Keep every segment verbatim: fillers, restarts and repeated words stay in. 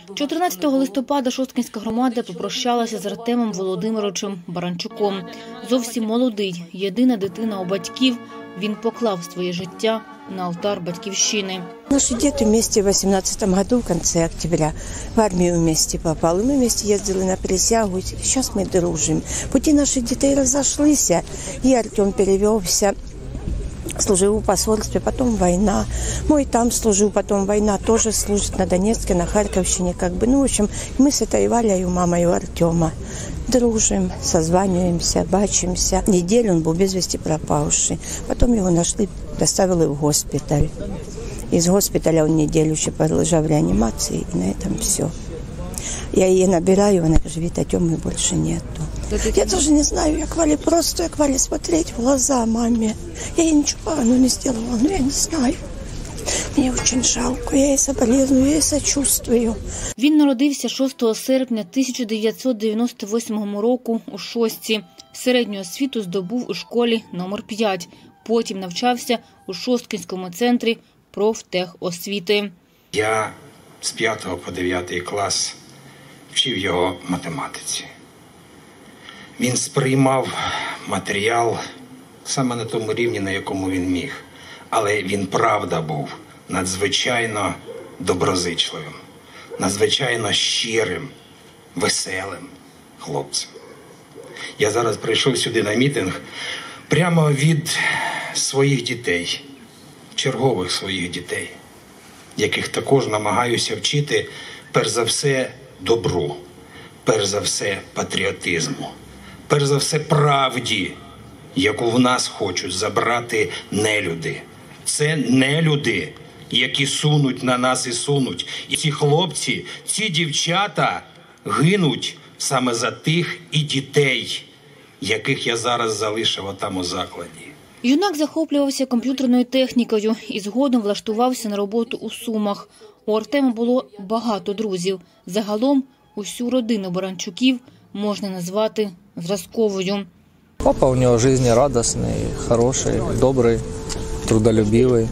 чотирнадцятого листопада Шосткинська громада попрощалася з Артемом Володимировичем Баранчуком. Зовсім молодий, єдина дитина у батьків, він поклав своє життя на алтар батьківщини. Наши дети вместе в восемнадцатом году, в конце октября, в армию вместе попали. Мы вместе ездили на присягу, сейчас мы дружим. Пути наших детей разошлись, и Артем перевелся, служил в посольстве, потом война. Мой там служил, потом война, тоже служит на Донецке, на Харьковщине, как бы. Ну, в общем, мы с этой Валей, мамой Артема, дружим, созваниваемся, бачимся. Неделю он был без вести пропавший. Потом его нашли, доставили в госпиталь. Из госпиталя он неделю еще пролежал в реанимации, и на этом все. Я ее набираю, она говорит, Артема больше нету. Я тоже не знаю, я к Вале просто, я к Вале смотреть в глаза маме. Я ей ничего поганого не сделала, но я не знаю. Мені дуже жалко, я їй соболезную, я їй сочувствую. Він народився шостого серпня тисяча дев'ятсот дев'яносто восьмого року у Шостці. Середню освіту здобув у школі номер п'ять. Потім навчався у Шосткинському центрі профтехосвіти. Я з п'ятого по дев'ятий клас вчив його математиці. Він сприймав матеріал саме на тому рівні, на якому він міг. Але він, правда, був надзвичайно доброзичливим, надзвичайно щирим, веселим хлопцем. Я зараз прийшов сюди на мітинг прямо від своїх дітей, чергових своїх дітей, яких також намагаюся вчити, перш за все, добру, перш за все, патріотизму, перш за все, правді, яку в нас хочуть забрати нелюди. Це нелюди, які сунуть на нас і сунуть. І ці хлопці, ці дівчата гинуть саме за тих і дітей, яких я зараз залишив отам у закладі. Юнак захоплювався комп'ютерною технікою і згодом влаштувався на роботу у Сумах. У Артема було багато друзів. Загалом усю родину Баранчуків можна назвати зразковою. Папа у него жизнерадостный, хороший, добрый, трудолюбивый.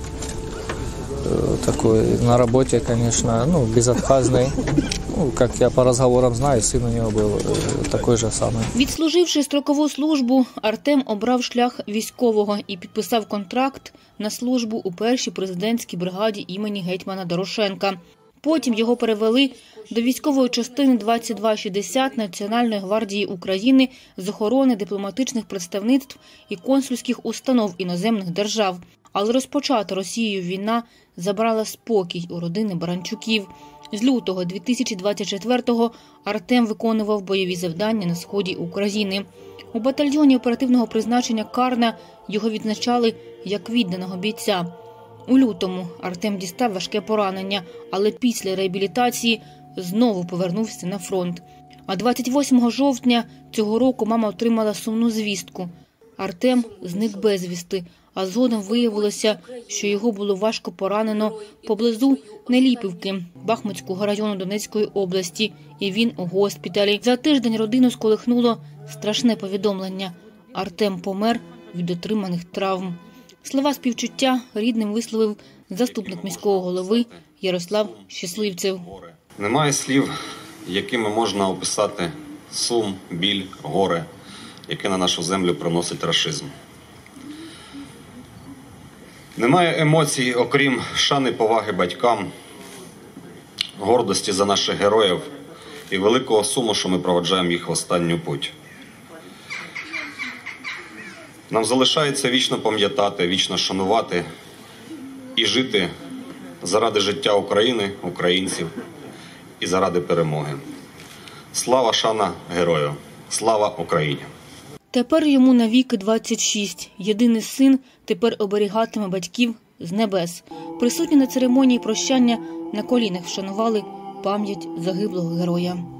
Такой на работе, конечно, ну, безотказный. Ну, как я по разговорам знаю, сын у него был такой же самый. Відслуживши строкову службу, Артем обрав шлях військового і підписав контракт на службу у першій президентській бригаді імені гетьмана Дорошенка. Потім його перевели до військової частини двадцять два шістдесят Національної гвардії України з охорони дипломатичних представництв і консульських установ іноземних держав. Але розпочата Росією війна забрала спокій у родини Баранчуків. З лютого дві тисячі двадцять четвертого Артем виконував бойові завдання на сході України. У батальйоні оперативного призначення «Карна» його відзначали як відданого бійця. У лютому Артем дістав важке поранення, але після реабілітації знову повернувся на фронт. А двадцять восьмого жовтня цього року мама отримала сумну звістку. Артем зник безвісти, а згодом виявилося, що його було важко поранено поблизу Неліпівки, Бахмутського району Донецької області, і він у госпіталі. За тиждень родину сколихнуло страшне повідомлення. Артем помер від отриманих травм. Слова співчуття рідним висловив заступник міського голови Ярослав Щасливцев. Немає слів, якими можна описати сум, біль, горе, яке на нашу землю приносить рашизм. Немає емоцій, окрім шани поваги батькам, гордості за наших героїв і великого суму, що ми проводжаємо їх в останню путь. Нам залишається вічно пам'ятати, вічно шанувати і жити заради життя України, українців і заради перемоги. Слава, шана герою! Слава Україні! Тепер йому навіки двадцять шість. Єдиний син тепер оберігатиме батьків з небес. Присутні на церемонії прощання на колінах вшанували пам'ять загиблого героя.